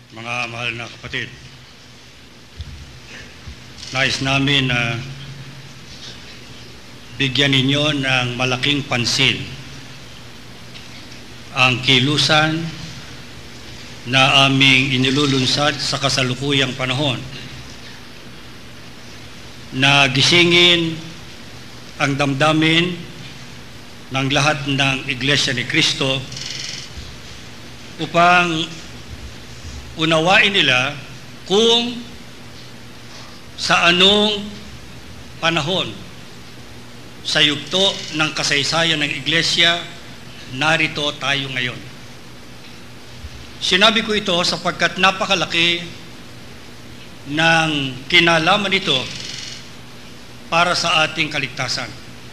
Mga mahal na kapatid, nais namin na bigyan ninyo ng malaking pansin ang kilusan na aming inilulunsad sa kasalukuyang panahon na gisingin ang damdamin ng lahat ng Iglesia ni Cristo upang unawain nila kung sa anong panahon sa yugto ng kasaysayan ng Iglesia narito tayo ngayon. Sinabi ko ito sapagkat napakalaki ng kinalaman nito para sa ating kaligtasan.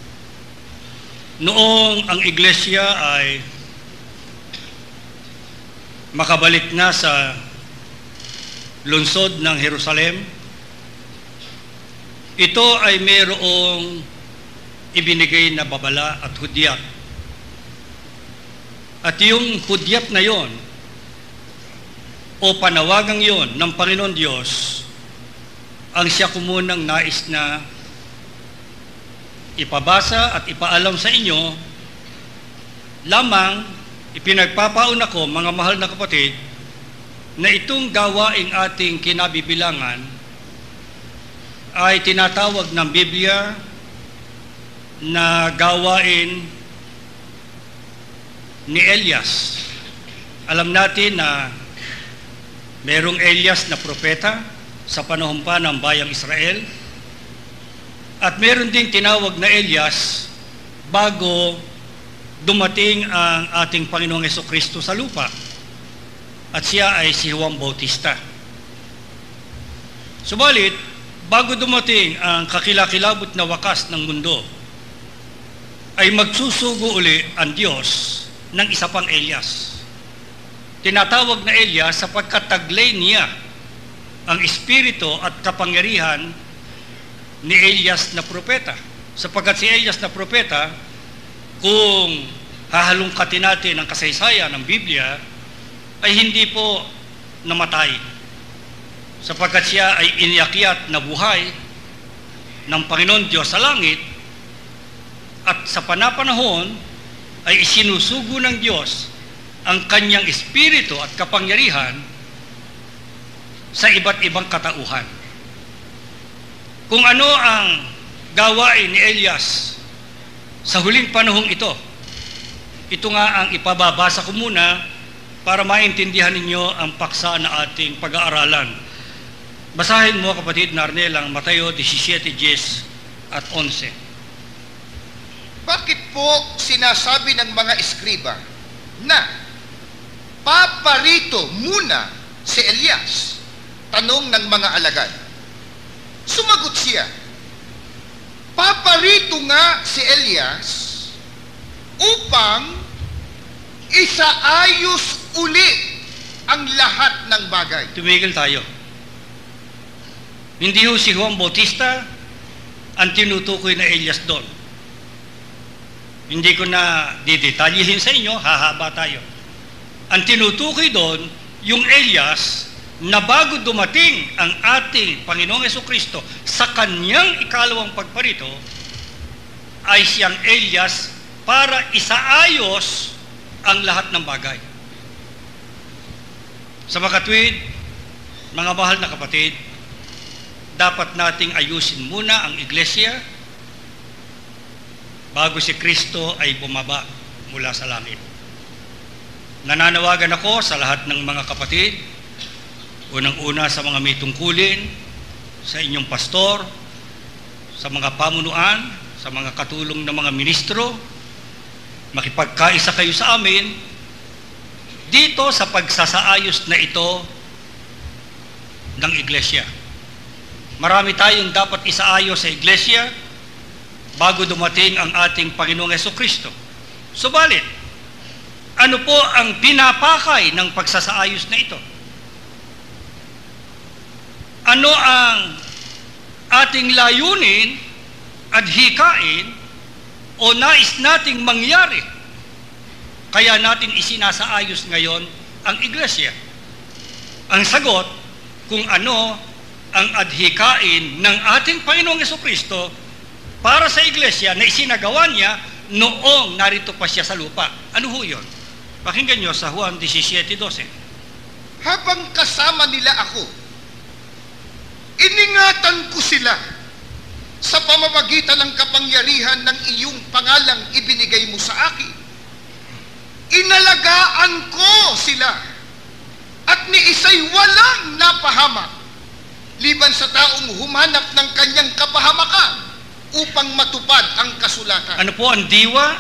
Noong ang Iglesia ay makabalik na sa lungsod ng Jerusalem, ito ay mayroong ibinigay na babala at hudyat. At yung hudyat na yon o panawagang yon ng Panginoon Diyos ang siya kumunang nais na ipabasa at ipaalam sa inyo. Lamang ipinagpapauna ko, mga mahal na kapatid, na itong gawaing ating kinabibilangan ay tinatawag ng Biblia na gawain ni Elias. Alam natin na merong Elias na propeta sa panahon pa ng bayang Israel, at meron ding tinawag na Elias bago dumating ang ating Panginoong Jesucristo sa lupa, at siya ay si Juan Bautista. Subalit, bago dumating ang kakilakilabot na wakas ng mundo, ay magsusugo uli ang Diyos ng isa pang Elias. Tinatawag na Elias sapagkat taglay niya ang espiritu at kapangyarihan ni Elias na propeta. Sapagkat si Elias na propeta, kung hahalungkatin natin ang kasaysayan ng Biblia, ay hindi po namatay, sapagkat siya ay iniakyat na buhay ng Panginoon Diyos sa langit, at sa panapanahon ay isinusugo ng Diyos ang kanyang espiritu at kapangyarihan sa iba't ibang katauhan. Kung ano ang gawain ni Elias sa huling panahong ito, ito nga ang ipababasa ko muna para maintindihan ninyo ang paksa na ating pag-aaralan. Basahin mo, kapatid Narnel, ang Mateo 17:10 at 11. Bakit po sinasabi ng mga eskriba na paparito muna si Elias? Tanong ng mga alagad. Sumagot siya, paparito nga si Elias upang isaayos uli ang lahat ng bagay. Tumigil tayo. Hindi ho si Juan Bautista ang tinutukoy na Elias doon. Hindi ko na didetalyihin sa inyo, hahaba tayo. Ang tinutukoy doon, yung Elias na bago dumating ang ating Panginoong Jesucristo sa kanyang ikalawang pagparito, ay siyang Elias para isaayos ang lahat ng bagay. Sa makatwid, mga mahal na kapatid, dapat nating ayusin muna ang Iglesia bago si Kristo ay bumaba mula sa langit. Nananawagan ako sa lahat ng mga kapatid, unang-una sa mga may tungkulin, sa inyong pastor, sa mga pamunuan, sa mga katulong ng mga ministro, makipagkaisa kayo sa amin dito sa pagsasaayos na ito ng Iglesia. Marami tayong dapat isaayos sa Iglesia bago dumating ang ating Panginoong Jesucristo. Subalit, ano po ang pinapakay ng pagsasaayos na ito? Ano ang ating layunin at hikain o nais nating mangyari kaya natin isinasaayos ngayon ang Iglesia? ang sagot kung ano ang adhikain ng ating Panginoong Jesucristo para sa iglesia na isinagawa niya noong narito pa siya sa lupa. Ano ho yun? Pakinggan nyo sa Juan 17:12. Habang kasama nila ako, iningatan ko sila sa pamamagitan ng kapangyarihan ng iyong pangalang ibinigay mo sa akin. Inalagaan ko sila at ni isa'y walang napahamak liban sa taong humanap ng kanyang kapahamakan upang matupad ang kasulatan. Ano po ang diwa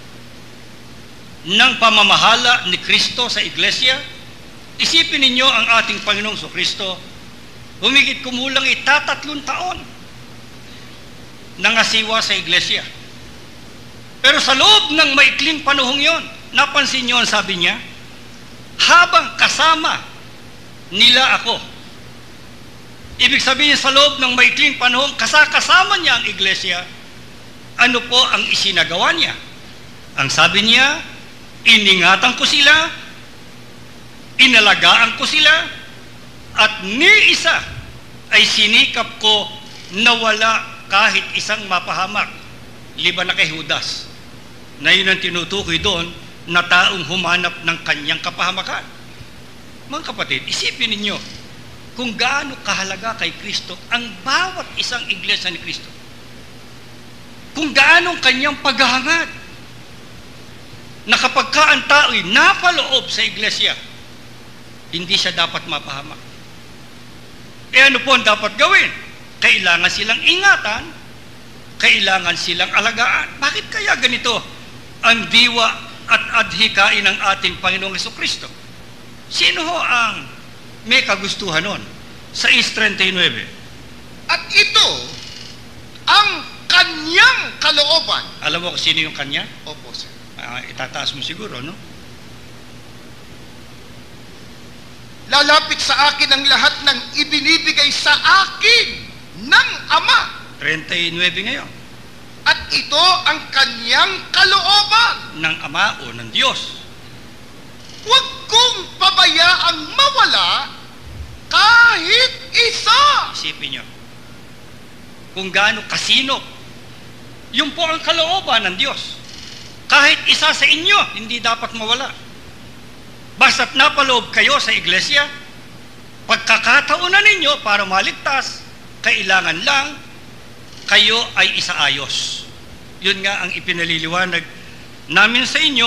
ng pamamahala ni Kristo sa iglesia? Isipin ninyo ang ating Panginoong Kristo, humigit kumulang 3 taon nangasiwa sa iglesia. Pero sa loob ng maikling panahong yon, napansin nyo ang sabi niya, habang kasama nila ako. Ibig sabihin sa loob ng maikling panahon, kasama niya ang iglesia, ano po ang isinagawa niya? Ang sabi niya, iningatan ko sila, inalagaan ko sila, at ni isa ay sinikap ko na wala kahit isang mapahamak, liban na kay Judas, na yun ang tinutukoy doon na taong humanap ng kanyang kapahamakan. Mga kapatid, isipin ninyo kung gaano kahalaga kay Kristo ang bawat isang iglesia ni Kristo. Kung gaano kanyang paghahangad na kapag ka ang tao'y napaloob sa iglesia, hindi siya dapat mapahamak. Ano po ang dapat gawin? Kailangan silang ingatan, kailangan silang alagaan. Bakit kaya ganito ang diwa at adhikain ng ating Panginoong Jesucristo? Sino ho ang may kagustuhan nun? Sa 6:39. At ito ang kanyang kalooban. Alam mo kung sino yung kanya? Opo, sir. Itataas mo siguro, no? Lalapit sa akin ang lahat ng ibinibigay sa akin ng Ama. 39 ngayon. At ito ang kanyang kalooban. Ng Ama o ng Diyos. Huwag kong pabayaang mawala kahit isa. Isipin nyo. Kung gaano kasinop. Yun po ang kalooban ng Diyos. Kahit isa sa inyo, hindi dapat mawala. Basta't napaloob kayo sa iglesia, pagkakataonan ninyo para maligtas, kailangan lang kayo ay isaayos. Yun nga ang ipinaliliwanag namin sa inyo.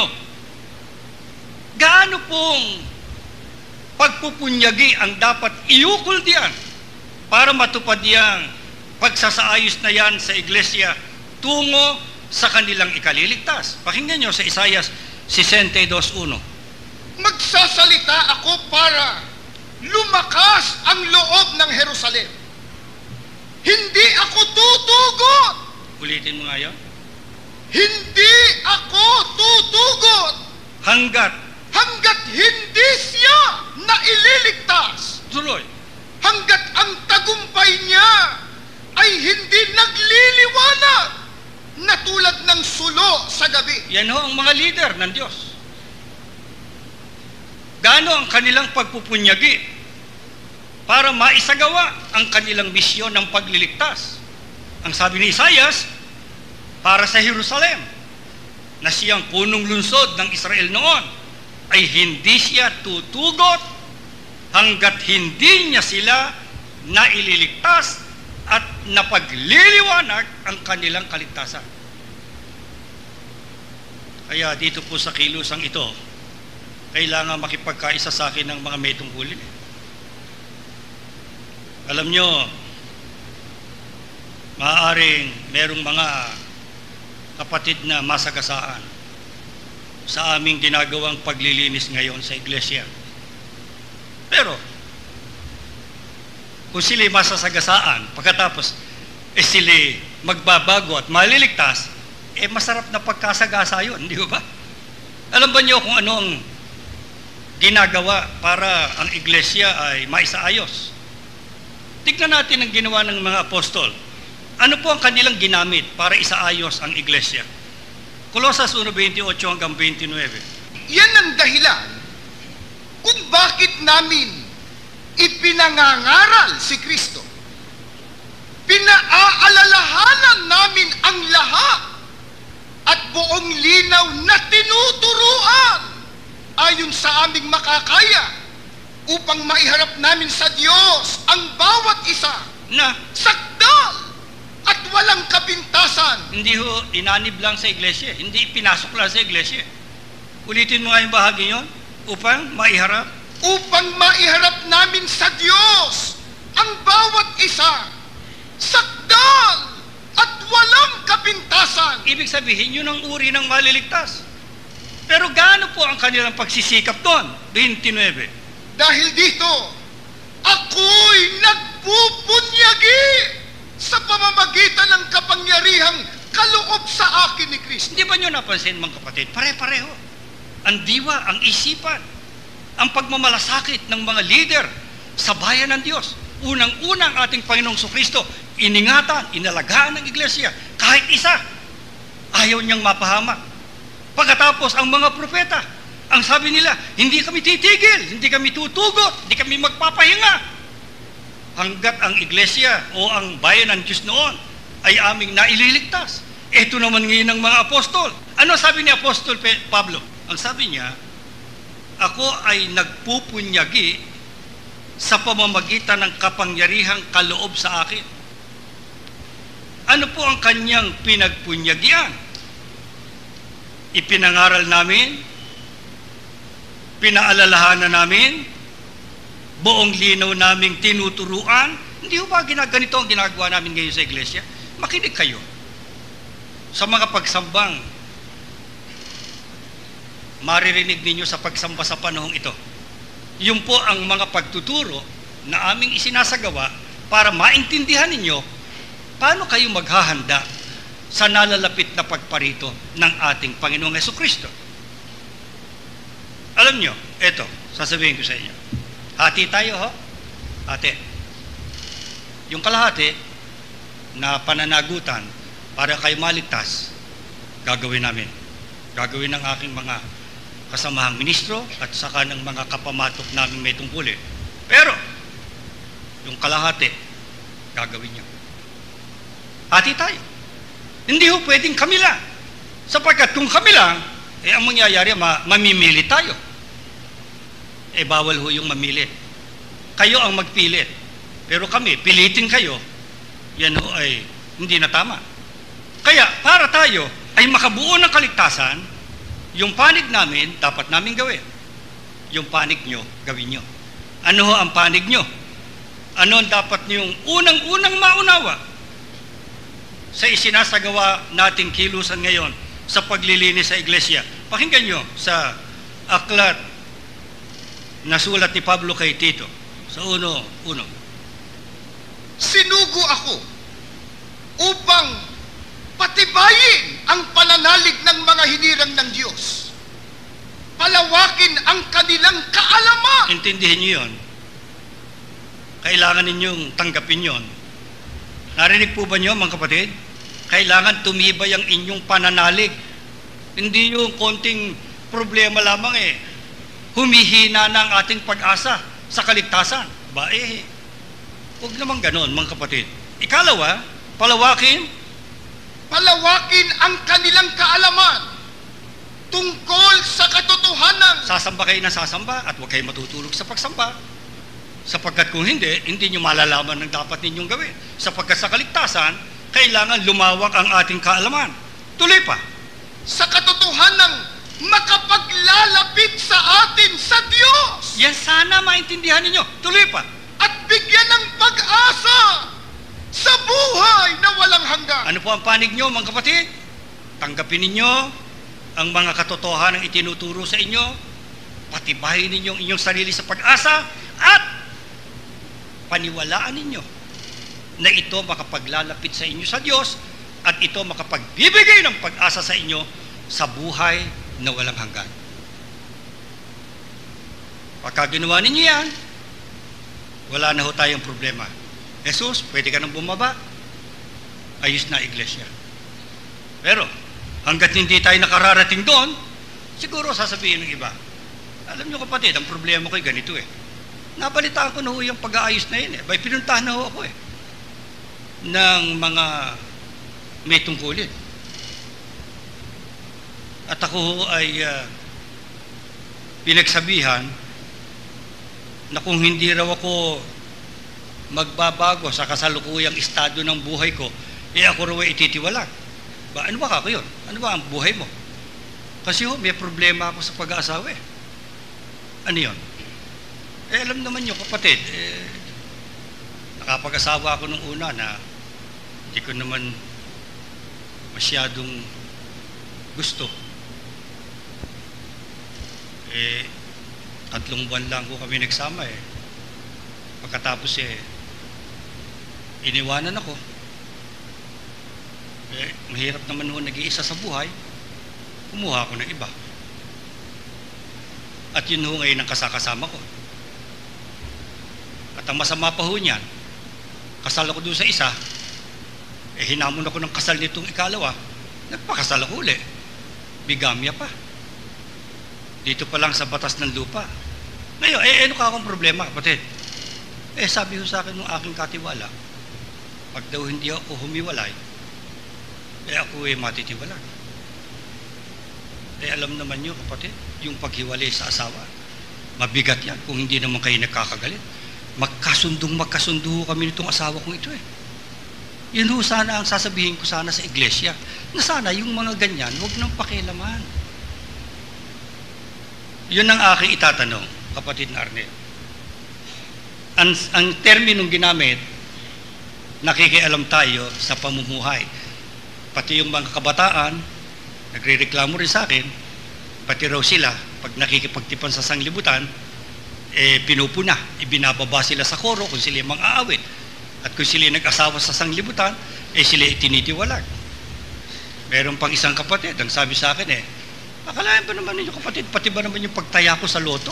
Gaano pong pagpupunyagi ang dapat iukol diyan para matupad yang pagsasaayos na yan sa iglesia tungo sa kanilang ikaliligtas. Pakinggan nyo sa Isaias 62:1. Magsasalita ako para lumakas ang loob ng Jerusalem. Hindi ako tutugot. Ulitin mo nga yun. Hindi ako tutugot hanggat hindi siya naililigtas. Tuloy. Hanggat ang tagumpay niya ay hindi nagliliwanag na tulad ng sulo sa gabi. Yan ho ang mga leader ng Diyos. Gaano ang kanilang pagpupunyagi para maisagawa ang kanilang misyon ng pagliligtas. Ang sabi ni Isaias, para sa Jerusalem, na siyang punong lungsod ng Israel noon, ay hindi siya tutugot hanggat hindi niya sila naililigtas at napagliliwanag ang kanilang kaligtasan. Kaya dito po sa kilusang ito, kailangan makipagkaisa sa akin ng mga may tungkulin. Alam nyo, maaaring merong mga kapatid na masagasaan sa aming ginagawang paglilinis ngayon sa iglesia. Pero, kung sila masasagasaan, pagkatapos, sila magbabago at maliligtas, masarap na pagkasagasa yun, di ba? Alam ba nyo kung ano ang ginagawa para ang iglesia ay maisaayos? Tignan natin ang ginawa ng mga apostol. Ano po ang kanilang ginamit para isaayos ang iglesia? Colosas 1:28 hanggang 29. Yan ang dahilan kung bakit namin ipinangangaral si Kristo. Pinaalalahanan namin ang lahat at buong linaw na tinuturuan ayon sa aming makakaya upang maiharap namin sa Diyos ang bawat isa na sakdal at walang kapintasan. hindi ho inanib lang sa iglesia, hindi pinasok lang sa iglesia. Ulitin mo nga yung bahagi yun, upang maiharap. Upang maiharap namin sa Diyos ang bawat isa sakdal at walang kapintasan. Ibig sabihin, yun ang uri ng maliligtas. Pero gaano po ang kanilang pagsisikap doon? 29. Dahil dito, ako'y nagpupunyagi sa pamamagitan ng kapangyarihang kaloob sa akin ni Kristo. Hindi ba nyo napansin, mga kapatid? Pare-pareho. Ang diwa, ang isipan, ang pagmamalasakit ng mga leader sa bayan ng Diyos. Unang-unang ating Panginoong Kristo, iningatan, inalagaan ng iglesia. Kahit isa, ayaw niyang mapahamak. Pagkatapos, ang mga propeta, ang sabi nila, hindi kami titigil, hindi kami tutugot, hindi kami magpapahinga. Hanggat ang iglesia o ang bayan ng Diyos noon ay aming naililigtas. Ito naman ngayon ng mga apostol. Ano sabi ni Apostol Pablo? Ang sabi niya, ako ay nagpupunyagi sa pamamagitan ng kapangyarihang kaloob sa akin. Ano po ang kanyang pinagpunyagian? Ipinangaral namin, pinaalalahanan namin, buong linaw naming tinuturuan. Hindi ho ba ganito ang ginagawa namin ngayon sa iglesia? Makinig kayo sa mga pagsambang maririnig ninyo sa pagsamba sa panahong ito. Yun po ang mga pagtuturo na aming isinasagawa para maintindihan ninyo paano kayo maghahanda sa nalalapit na pagparito ng ating Panginoong Jesucristo. Alam nyo, eto, sasabihin ko sa inyo. Hati tayo, ho? Ate. Yung kalahati na pananagutan para kayo maligtas, gagawin namin. Gagawin ng aking mga kasamahang ministro at saka ng mga kapamatok namin may tungkulin. Pero, yung kalahati, gagawin niyo. Hati tayo. Hindi ho pwedeng kami lang. Sapagkat kung kami lang, ang mangyayari, mamimili tayo. Bawal ho yung mamili. Kayo ang magpilit. Pero kami, pilitin kayo, yan ho ay hindi na tama. Kaya, para tayo ay makabuo ng kaligtasan, yung panig namin, dapat namin gawin. Yung panig nyo, gawin nyo. Ano ho ang panig nyo? Ano ang dapat nyong unang-unang maunawa sa isinasagawa nating kilusan ngayon sa paglilinis sa iglesia? Pakinggan nyo sa aklat na sulat ni Pablo kay Tito. Sa uno. Sinugo ako upang patibayin ang pananalig ng mga hinirang ng Diyos. Palawakin ang kanilang kaalaman. Intindihin niyo yun. Kailangan ninyong tanggapin yon. Narinig po ba niyo, mga kapatid? Kailangan tumibay ang inyong pananalig. Hindi yung konting problema lamang humihina na ang ating pag-asa sa kaligtasan. Huwag naman ganon, mga kapatid. Ikalawa, palawakin ang kanilang kaalaman tungkol sa katotohanan. Sasamba kayo na sasamba at huwag kayo matutulog sa pagsamba. Sapagkat kung hindi nyo malalaman ng dapat ninyong gawin. Sapagkat sa kaligtasan, kailangan lumawak ang ating kaalaman. Tuloy pa. Sa katotohanan makapaglalapit sa atin sa Diyos. Yan sana maintindihan ninyo. Tuloy pa. At bigyan ng pag-asa sa buhay na walang hanggan. Ano po ang panig nyo, mga kapatid? Tanggapin ninyo ang mga katotohanan ng itinuturo sa inyo, patibayin ninyo ang inyong sarili sa pag-asa, at paniwalaan ninyo na ito makapaglalapit sa inyo sa Diyos, at ito makapagbibigay ng pag-asa sa inyo sa buhay na walang hanggan. Pagka ginawa ninyo yan, wala na ho tayong problema. Jesus, pwede ka nang bumaba. Ayos na iglesia. Pero, hanggat hindi tayo nakararating doon, siguro sasabihin ng iba, alam nyo kapatid, ang problema ko'y ganito Nabalitaan ko na ho yung pag-aayos na yun eh. Bay, pinuntahan na ho ako eh. Ng mga may tungkulin. At ako ho ay pinagsabihan na kung hindi raw ako magbabago sa kasalukuyang estado ng buhay ko, ako raw ay ititiwala. Ano ba ako yun? Ano ba ang buhay mo? Kasi ho, may problema ako sa pag-aasawa eh. Ano yun? Alam naman nyo kapatid, nakapag-asawa ako nung una na hindi ko naman masyadong gusto. 3 buwan lang ko kami nagsama eh. Pagkatapos iniwanan ako. Mahirap naman ho nag-iisa sa buhay. Kumuha ako ng iba. At yun ho ngayon ang kasakasama ko. At ang masama pa ho niyan, kasal ako doon sa isa, hinamon ako ng kasal nitong ikalawa, nagpakasal ako uli. Bigamya pa. Dito pa lang sa batas ng lupa. Ngayon, ano ka akong problema, kapatid? Sabi ho sa akin ng aking katiwala, pag daw hindi ako humiwalay, ako matitiwala. Alam naman nyo, kapatid, yung paghiwalay sa asawa, mabigat yan kung hindi naman kayo nagkakagalit. Magkasundo kami nitong asawa kong ito eh. Yun ho sana ang sasabihin ko sana sa iglesia, na sana yung mga ganyan, huwag nang pakialaman. Yun ang aking itatanong, kapatid na Arnel. Ang terminong ginamit, nakikialam tayo sa pamumuhay. Pati yung mga kabataan, nagre-reklamo rin sa akin, pati raw sila, pag nakikipagtipan sa sanglibutan, pinupuna, ibinababa sila sa koro kung sila mang aawit. At kung sila nag-asawa sa sanglibutan, sila itinitiwalag. Meron pang isang kapatid, ang sabi sa akin akalain ba naman ninyo kapatid, pati ba naman yung pagtaya ko sa loto?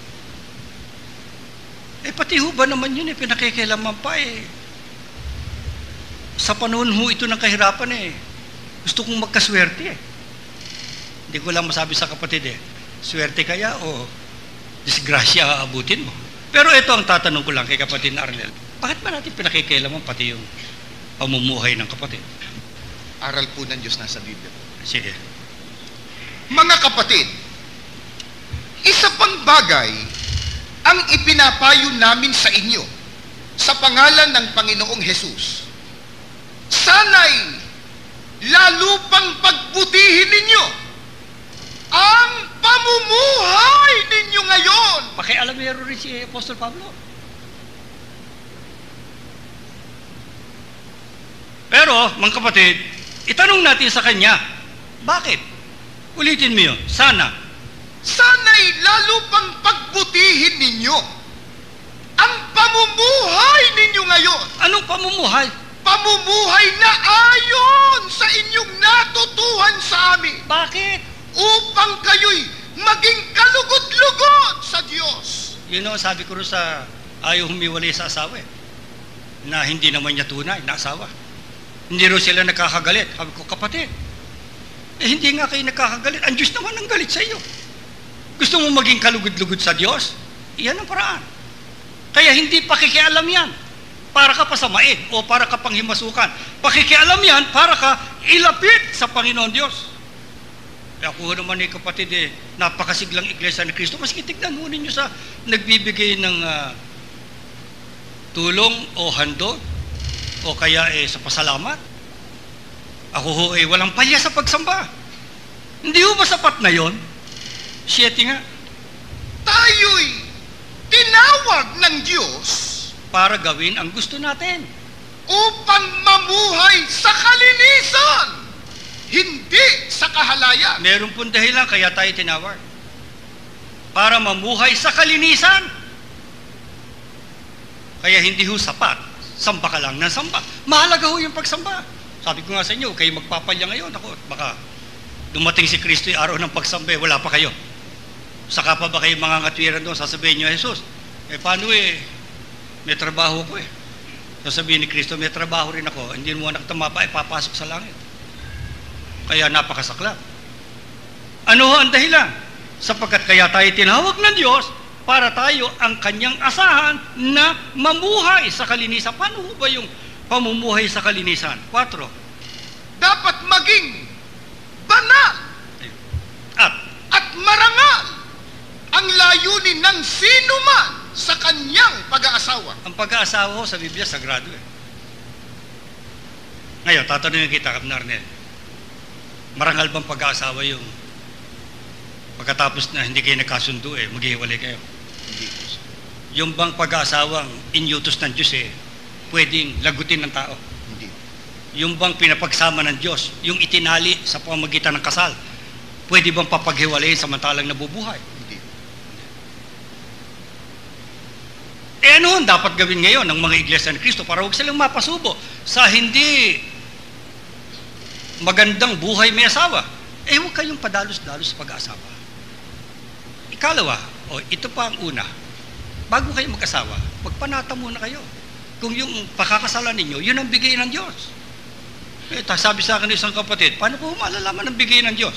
Pati ho ba naman yun pinakikialaman pa Sa panahon ho ito ng kahirapan gusto kong magkaswerte Hindi ko lang masabi sa kapatid swerte kaya o disgrasya aabutin mo. Pero ito ang tatanong ko lang kay kapatid na Arnel. Bakit ba natin pinakikialaman pati yung pamumuhay ng kapatid? Aral po ng Diyos nasa Biblia. Sige. Mga kapatid, isa pang bagay ang ipinapayo namin sa inyo sa pangalan ng Panginoong Hesus. Sana'y lalo pang pagbutihin ninyo ang pamumuhay ninyo ngayon. Pakialamero rin si Apostol Pablo. Pero, mga kapatid, itanong natin sa kanya, bakit? Ulitin mo yun, sana. Sana'y lalo pang pagbutihin ninyo ang pamumuhay ninyo ngayon. Anong pamumuhay? Pamumuhay na ayon sa inyong natutuhan sa amin. Bakit? Upang kayo'y maging kalugod-lugod sa Diyos. Yun ang sabi ko rin sa ayaw humiwalay sa asawa na hindi naman niya tunay na asawa. Hindi rin sila nakakagalit. Sabi ko, kapatid, hindi nga kayo nakakagalit. Ang Diyos naman ang galit sa iyo. Gusto mo maging kalugod-lugod sa Diyos? Iyan ang paraan. Kaya hindi pakikialam yan para ka pasamain o para ka panghimasukan. Pakikialam yan para ka ilapit sa Panginoon Diyos. Kaya ako naman kapatid napakasiglang iglesia ni Kristo. Maski tignan mo ninyo sa nagbibigay ng tulong o handog o kaya sa pasalamat. Ako ho walang palya sa pagsamba. Hindi ho ba sapat na yon? 7 nga. Tayo'y tinawag ng Diyos para gawin ang gusto natin. Upang mamuhay sa kalinisan, hindi sa kahalayan. Meron pong dahilan kaya tayo tinawag. Para mamuhay sa kalinisan. Kaya hindi ho sapat. Samba ka lang ng samba. Mahalaga ho yung pagsamba. Sabi ko nga sa inyo, kayo magpapalya ngayon. Ako, baka dumating si Kristo yung araw ng pagsamba, wala pa kayo. Saka pa ba kayo mga ngatwiran doon, sasabihin nyo, Jesus, paano may trabaho ko Sasabihin ni Kristo, may trabaho rin ako, hindi mo anak tumapa, papasok sa langit. Kaya napakasaklap. Ano ang dahilan? Sapagkat kaya tayo tinawag ng Diyos para tayo ang kanyang asahan na mamuhay sa kalinisan. Paano ba yung pamumuhay sa kalinisan? 4. Dapat maging banal at marangal ang layunin ng sino man sa kanyang pag-aasawa. Ang pag-aasawa ho sa Biblia, sagrado eh. Ngayon, tatanungin kita, Kap. Narnel, marangal bang pag-aasawa yung pagkatapos na hindi kayo nagkasundo maghihiwalay kayo? Hindi. Yung bang pag-aasawang inyutos ng Diyos pwedeng lagutin ng tao? Hindi. Yung bang pinapagsama ng Diyos, yung itinali sa pamamagitan ng kasal, pwede bang papaghiwalayin samantalang nabubuhay? Hindi. Ano ang dapat gawin ngayon ng mga iglesia ni Cristo para huwag silang mapasubo sa hindi magandang buhay may asawa? Huwag kayong padalos-dalos sa pag-aasawa. Ikalawa, ito pa ang una, bago kayo mag-asawa, magpanata muna kayo. Kung yung pakakasalan ninyo, yun ang bigay ng Diyos. Sabi sa akin ng isang kapatid, paano po malalaman ang bigay ng Diyos?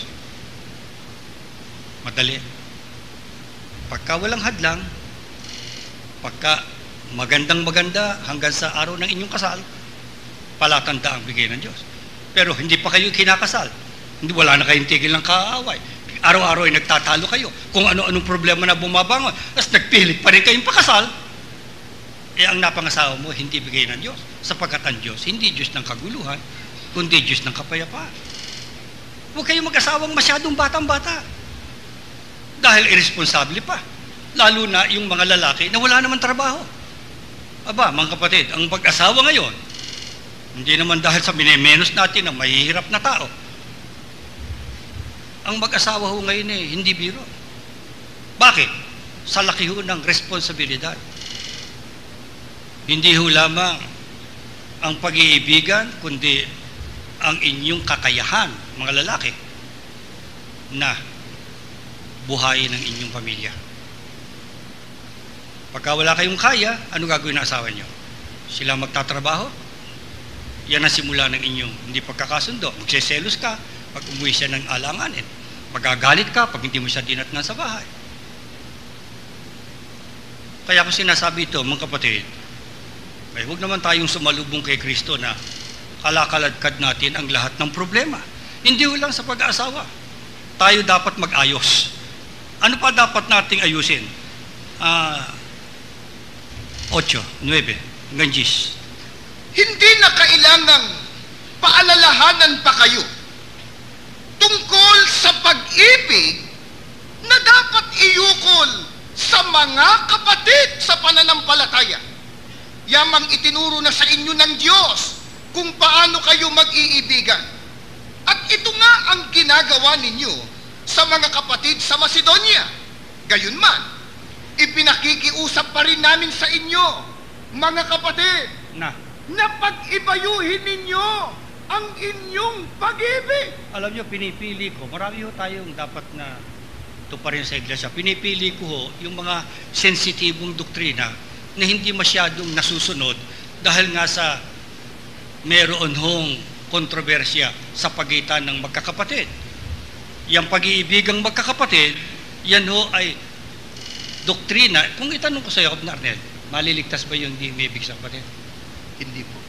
Madali. Pagka walang hadlang, pagka magandang-maganda hanggang sa araw ng inyong kasal, palatanda ang bigay ng Diyos. Pero hindi pa kayo kinakasal, hindi, wala na kayong tigil ng kaaway. Araw-araw ay nagtatalo kayo. Kung ano-anong problema na bumabangon, tapos nagpilit pa rin kayong pakasal, ang napangasawa mo, hindi bigay ng Diyos. Sapagkat ang Diyos, hindi Diyos ng kaguluhan, kundi Diyos ng kapayapaan. Huwag kayong mag-asawang masyadong batang-bata. Dahil irresponsable pa. Lalo na yung mga lalaki na wala naman trabaho. Aba, mga kapatid, ang pag-asawa ngayon, hindi naman dahil sa minemenos natin na mahihirap na tao. Ang mag-asawa ho ngayon hindi biro. Bakit? Sa laki ho ng responsibilidad. Hindi ho lamang ang pag-iibigan, kundi ang inyong kakayahan, mga lalaki, na buhayin ang inyong pamilya. Pagka wala kayong kaya, ano gagawin ng asawa nyo? Sila magtatrabaho? Yan ang simula ng inyong hindi pagkakasundo. Magseselos ka pag umuwi siya ng alanganin. Magagalit ka pag hindi mo siya dinatnan sa bahay. Kaya ko sinasabi ito, mga kapatid, huwag naman tayong sumalubong kay Kristo na kalakaladkad natin ang lahat ng problema. Hindi ho lang sa pag-aasawa. Tayo dapat mag-ayos. Ano pa dapat nating ayusin? 8, 9, hanggang 10. Hindi na kailangang paalalahanan pa kayo tungkol sa pag-ibig na dapat iukol sa mga kapatid sa pananampalataya. Yamang itinuro na sa inyo ng Diyos kung paano kayo mag-iibigan. At ito nga ang ginagawa ninyo sa mga kapatid sa Macedonia. Gayunman, ipinakikiusap pa rin namin sa inyo, mga kapatid, na pag-ibayuhin ninyo ang inyong pag-ibig. Alam nyo, pinipili ko, marami ho tayong dapat na ito pa rin sa iglesia, pinipili ko ho yung mga sensitibong doktrina na hindi masyadong nasusunod dahil nga sa meron hong kontrobersya sa pagitan ng magkakapatid. Yang pag-iibigang magkakapatid, yan ho ay doktrina. Kung itanong ko sa iyo, Narnel, maliligtas ba yung hindi umiibig sa kapatid? Hindi po.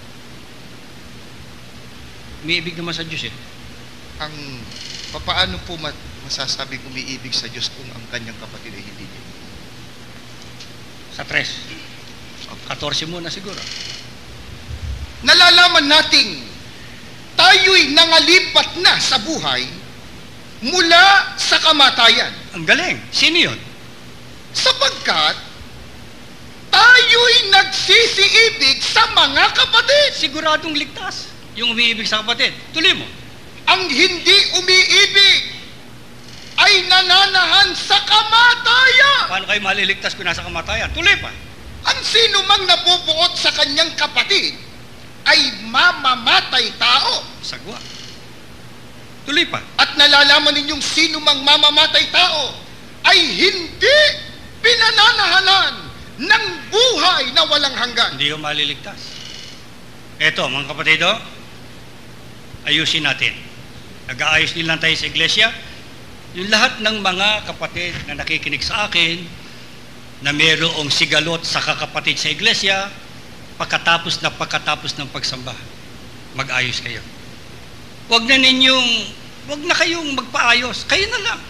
Umiibig naman sa Diyos Ang papaano po masasabing umiibig sa Diyos kung ang kanyang kapatid ay hindi niya? Sa 3. 14 muna siguro. Nalalaman nating tayo'y nangalipat na sa buhay mula sa kamatayan. Ang galing. Sino yun? Sapagkat tayo'y nagsisiibig sa mga kapatid. Siguradong ligtas yung umiibig sa kapatid. Tuloy mo. Ang hindi umiibig ay nananahan sa kamatayan. Paano kayo maliligtas kung nasa kamatayan? Tuloy pa. Ang sino mang napupuot sa kanyang kapatid ay mamamatay tao. Sagwa. Tuloy pa. At nalalaman ninyong sino mang mamamatay tao ay hindi pinananahanan ng buhay na walang hanggan. Hindi ko maliligtas. Eto, mga kapatid, ayusin natin. Nag-aayos din lang tayo sa iglesia. Yung lahat ng mga kapatid na nakikinig sa akin, na mayroong sigalot sa kakapatid sa iglesia, pagkatapos ng pagsamba, mag-ayos kayo. Huwag na kayong magpaayos, kayo na lang.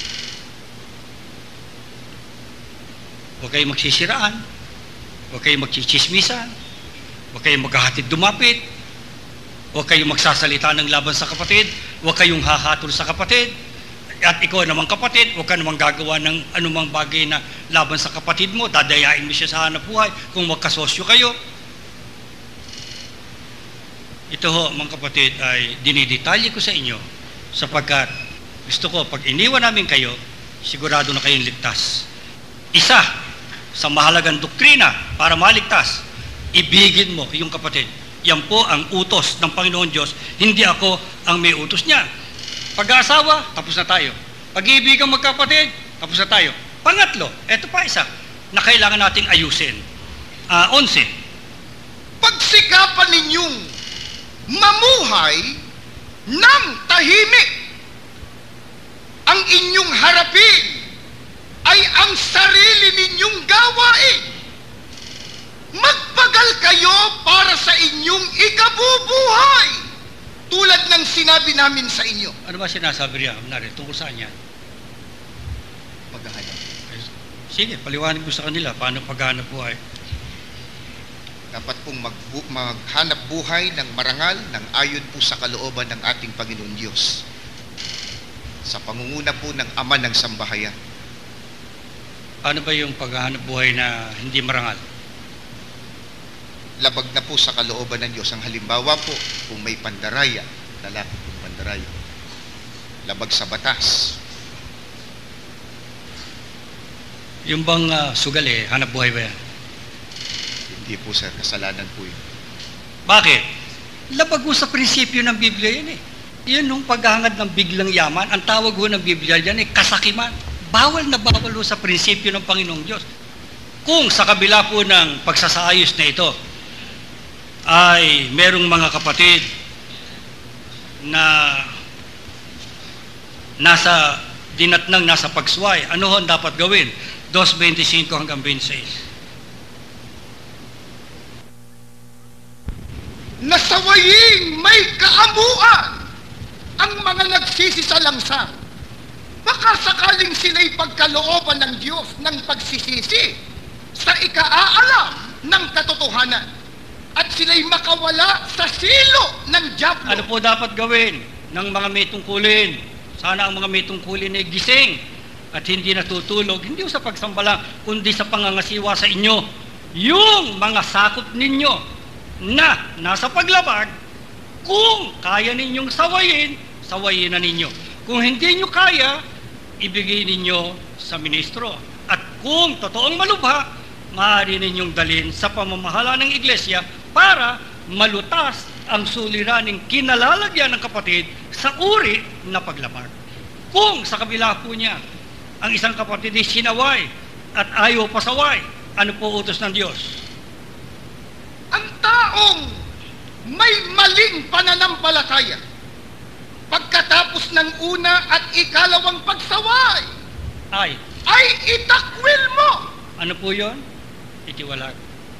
Huwag kayong magsisiraan, huwag kayong magchichismisan, huwag kayong maghahatid dumapit, huwag kayong magsasalita ng laban sa kapatid, huwag kayong hahatol sa kapatid, at ikaw naman kapatid, huwag ka naman gagawa ng anumang bagay na laban sa kapatid mo, dadayain mo siya sa hanap buhay kung magkasosyo kayo. Ito ho, mga kapatid, ay dinidetalye ko sa inyo sapagkat gusto ko, pag iniwan namin kayo, sigurado na kayong ligtas. Isa sa mahalagang doktrina para maligtas, ibigin mo yung kapatid. Yan po ang utos ng Panginoon Diyos, hindi ako ang may utos niya. Pag-aasawa, tapos na tayo. Pag-iibigan magkapatid, tapos na tayo. Pangatlo, eto pa isa, na kailangan nating ayusin. 11. Pagsikapan ninyong mamuhay ng tahimik. Ang inyong harapin ay ang sarili ninyong gawain. Magpagal kayo para sa inyong ikabubuhay, tulad ng sinabi namin sa inyo. Ano ba sinasabi niya? Tungkol saan yan? Paghahanap. Sige, paliwanag mo sa kanila paano paghahanap buhay. Dapat pong maghanap buhay ng marangal ng ayon po sa kalooban ng ating Panginoon Diyos, sa pangunguna po ng Ama ng Sambahayan. Ano ba yung paghahanap buhay na hindi marangal? Labag na po sa kalooban ng Diyos. Ang halimbawa po, kung may pandaraya, lalaki pong pandaraya, labag sa batas. Yung bang sugal hanap buhay ba yan? Hindi po, sir, kasalanan po yun. Bakit? Labag ho sa prinsipyo ng Biblia yan Yan nung paghahangad ng biglang yaman, ang tawag ho ng Biblia yan kasakiman. Bawal na bawal ho sa prinsipyo ng Panginoong Diyos. Kung sa kabila po ng pagsasaayos na ito, ay merong mga kapatid na nasa pagsuway, ano ho dapat gawin? 2:25 hanggang 26. Nasawaying may kaamuan ang mga nagsisisalangsang. Baka sakaling sila'y pagkalooban ng Diyos ng pagsisisi sa ikaaalam ng katotohanan, at sila'y makawala sa silo ng dyablo. Ano po dapat gawin ng mga may tungkulin? Sana ang mga may tungkulin ay gising at hindi natutulog, hindi sa pagsambala, kundi sa pangangasiwa sa inyo. Yung mga sakop ninyo na nasa paglabag, kung kaya ninyong sawayin, sawayin na ninyo. Kung hindi nyo kaya, ibigay ninyo sa ministro. At kung totoong malubha, maaari ninyong dalhin sa pamamahala ng iglesia para malutas ang suliraning kinalalagyan ng kapatid sa uri na paglabag. Kung sa kabila po niya, ang isang kapatid ay sinaway at ayaw pasaway, ano po utos ng Diyos? Ang taong may maling pananampalataya, pagkatapos ng una at ikalawang pagsaway, ay itakwil mo. Ano po yon? Itiwalag.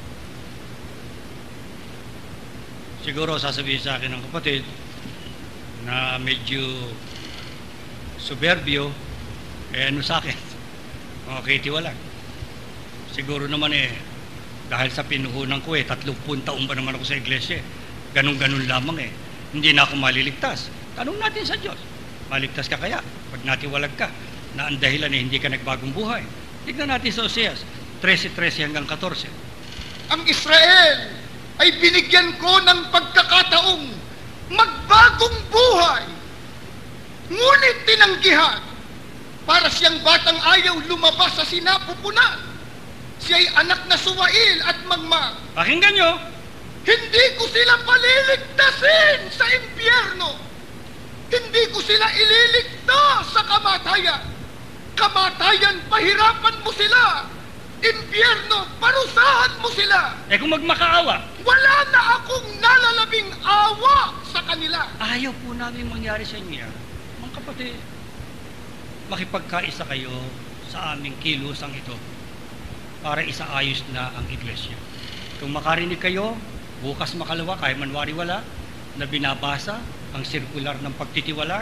Siguro sasabihin sa akin ng kapatid na medyo soberbio, ano sa akin? Okay, itiwalag. Siguro naman dahil sa pinuhunan ko 30 taon pa naman ako sa iglesia, ganun-ganun lamang hindi na ako maliligtas. Tanong natin sa Diyos, maligtas ka kaya? Pag natiwalag ka, na ang dahilan hindi ka nagbagong buhay. Tignan natin sa Oseas 13:13 hanggang 14. Ang Israel ay binigyan ko ng pagkakataong magbagong buhay, ngunit tinanggihan. Para siyang batang ayaw lumabas sa sinapupunan. Siya'y anak na suwail at magmang. Pakinggan nyo, hindi ko sila paliligtasin sa impyerno. Hindi ko sila ililigtas sa kamatayan. Kamatayan, pahirapan mo sila. Impyerno, parusahan mo sila. kung magmakaawa, Wala na akong nalalabing awa sa kanila. ayaw po namin mangyari sa inyo yan. Mga kapatid, makipagkaisa kayo sa aming kilusang ito. para isaayos na ang iglesia. Kung makarinig kayo, bukas makalawa, kaya manwari-wala, na binabasa ang sirkular ng pagtitiwala,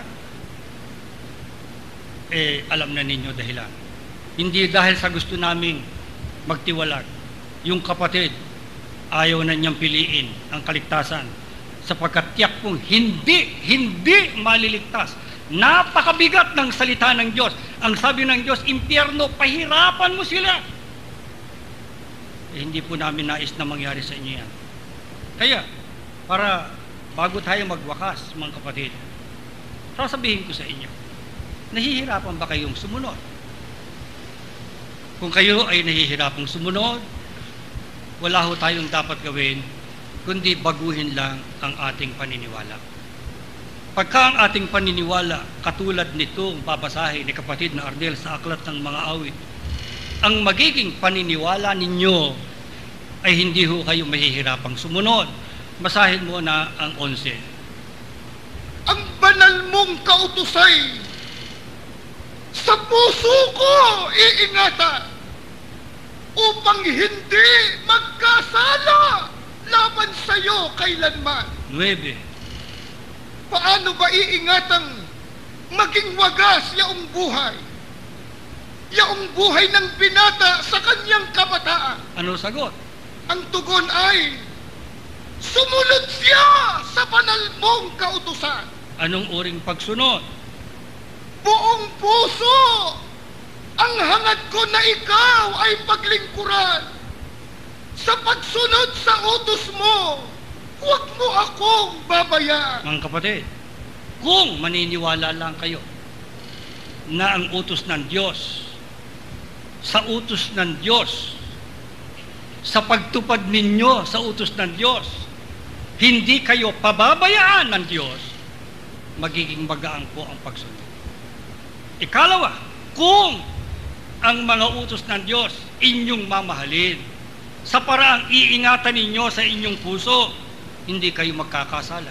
alam na ninyo dahilan. Hindi dahil sa gusto naming magtiwalag. Yung kapatid, ayaw na niyang piliin ang kaligtasan sapagkat tiyak kong hindi maliligtas. Napakabigat ng salita ng Diyos. Ang sabi ng Diyos, impyerno, pahirapan mo sila. Hindi po namin nais na mangyari sa inyo yan. Kaya, para bago tayo magwakas, mga kapatid, sasabihin ko sa inyo, nahihirapan ba kayong sumunod? Kung kayo ay nahihirapang sumunod, wala ho tayong dapat gawin, kundi baguhin lang ang ating paniniwala. Pagka ang ating paniniwala, katulad nitong babasahin ni kapatid na Ardel sa Aklat ng Mga Awit, ang magiging paniniwala ninyo ay hindi ho kayo mahihirapang sumunod. Basahin mo na ang 11. Ang banal mong kautusay, sa puso ko iingatan, upang hindi magkasala laban sa iyo kailanman. 9. Paano ba iingatang maging wagas yaong buhay? Yaong buhay ng binata sa kanyang kabataan. Ano sagot? Ang tugon ay, sumunod siya sa banal mong kautusan. Anong uring pagsunod? Buong puso ang hangad ko na ikaw ay paglingkuran. Sa pagsunod sa utos mo, huwag mo akong babayaan. Mga kapatid, kung maniniwala lang kayo na ang utos ng Diyos, sa utos ng Diyos, sa pagtupad ninyo sa utos ng Diyos, hindi kayo pababayaan ng Diyos, magiging magaan po ang pagsunod. Ikalawa, kung ang mga utos ng Diyos inyong mamahalin, sa paraang iingatan ninyo sa inyong puso, hindi kayo magkakasala.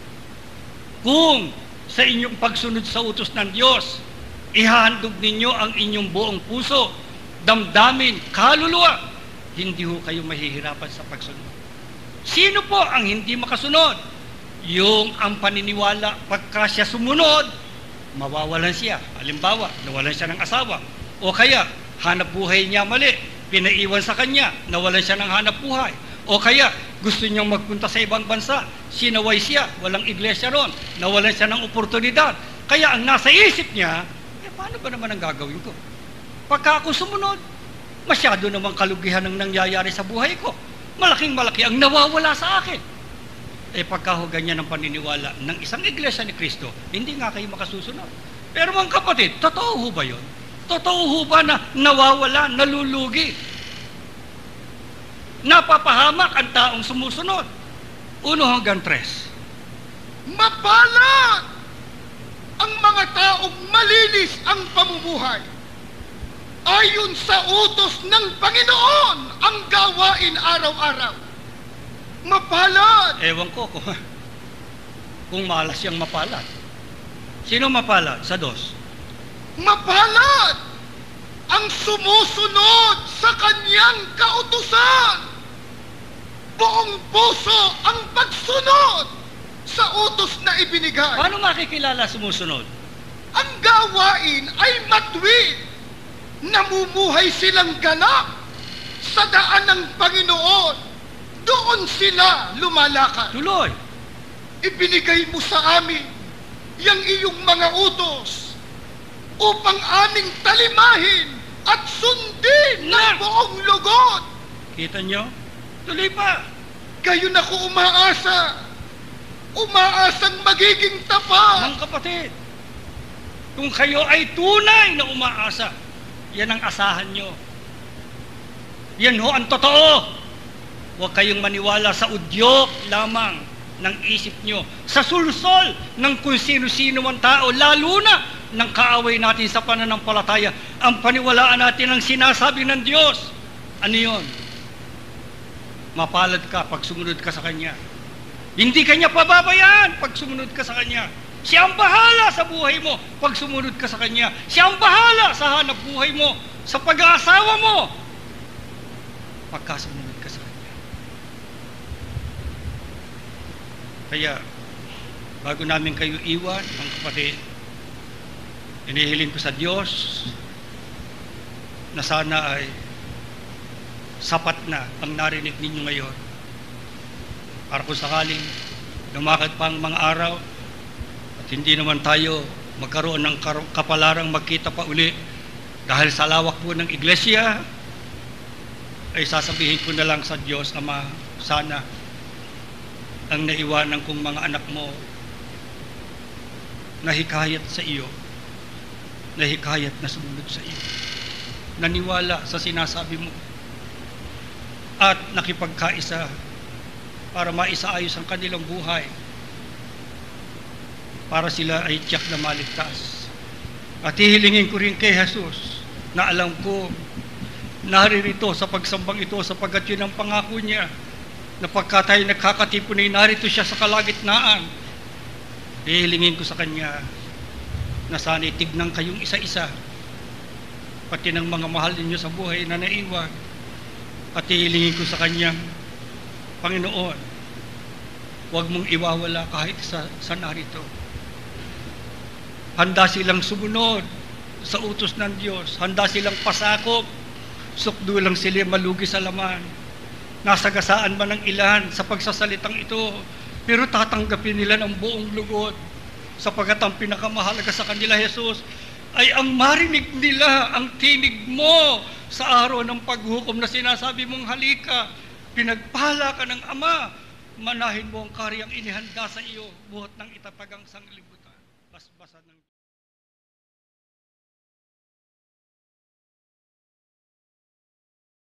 Kung sa inyong pagsunod sa utos ng Diyos, ihahandog ninyo ang inyong buong puso, damdamin, kaluluwa, hindi ho kayo mahihirapan sa pagsunod. Sino po ang hindi makasunod? Yung ang paniniwala, pagka siya sumunod, mawawalan siya. Halimbawa, nawalan siya ng asawa. O kaya, hanap buhay niya mali, pinaiwan sa kanya, nawalan siya ng hanap buhay. O kaya, gusto niyang magpunta sa ibang bansa, sinaway siya, walang iglesia ron, nawalan siya ng oportunidad. Kaya ang nasa isip niya, paano ba naman ang gagawin ko? Pagka ako sumunod, masyado namang kalugihan ang nangyayari sa buhay ko. Malaking-malaki ang nawawala sa akin. Pagka ho ganyan ang paniniwala ng isang iglesia ni Kristo, hindi nga kayo makasusunod. Pero mga kapatid, totoo ho ba yun? Totoo ho ba na nawawala, nalulugi? Napapahamak ang taong sumusunod? 1 hanggang 3. Mapalad ang mga taong malinis ang pamumuhay. Ayon sa utos ng Panginoon ang gawain araw-araw. Mapalad! Ewan ko kung malas siyang mapalad. Sino mapalad? Sa 2. Mapalad ang sumusunod sa kanyang kautusan. Buong puso ang pagsunod sa utos na ibinigay. Paano makikilala sumusunod? Ang gawain ay matwid. Namumuhay silang ganap sa daan ng Panginoon. Doon sila lumalakad. Tuloy. Ibinigay mo sa amin yang iyong mga utos upang aming talimahin at sundin ng buong lugod. Kita nyo? Tuloy pa. Gayon ako umaasa. Umaasang magiging tapat. Mga kapatid, kung kayo ay tunay na umaasa, yan ang asahan nyo. Yan ho ang totoo. Huwag kayong maniwala sa udyok lamang ng isip nyo, sa sulsol ng kung sino-sino ang tao, lalo na ng kaaway natin sa pananampalataya. Ang paniwalaan natin ang sinasabi ng Diyos. Ano yun? Mapalad ka pag sumunod ka sa Kanya. Hindi Kanya pababayaan pag sumunod ka sa Kanya. Siya ang bahala sa buhay mo pag sumunod ka sa Kanya. Siya ang bahala sa hanap buhay mo, sa pag-aasawa mo. pagkasunod ka sa Kanya. Kaya, bago namin kayo iwan, mga kapatid, inihiling ko sa Diyos na sana ay sapat na ang narinig ninyo ngayon para kung sakaling lumakad pa ang mga araw at hindi naman tayo magkaroon ng kapalarang magkita pa uli dahil sa lawak po ng iglesia, ay sasabihin ko na lang sa Diyos, Ama, sana ang naiwanan kong mga anak mo nahikayat sa iyo, nahikayat na sumunod sa iyo, naniwala sa sinasabi mo, at nakipagkaisa para maisaayos ang kanilang buhay, para sila ay tiyak na maligtas. At hihilingin ko rin kay Jesus na alam ko naririto sa pagsambang ito sapagkat yun ang pangako niya na pagka tayo nagkakatipon ay narito siya sa kalagitnaan. Hihilingin ko sa Kanya na sana'y tignan kayong isa-isa, pati ng mga mahal ninyo sa buhay na naiwan. At hihilingin ko sa Kanya, Panginoon, huwag mong iwawala kahit sa narito. Handa silang sumunod sa utos ng Diyos. Handa silang pasakop. Sukdo lang sila malugi sa laman. Nasagasaan man ng ilan sa pagsasalitang ito, pero tatanggapin nila ng buong lugod, sapagkat ang pinakamahalaga sa kanila, Jesus, ay ang marinig nila ang tinig mo sa araw ng paghukom na sinasabi mong, halika, pinagpala ka ng Ama, manahin mo ang karyang inihanda sa iyo, buhat ng itatagang sanglibutan, basbasan ng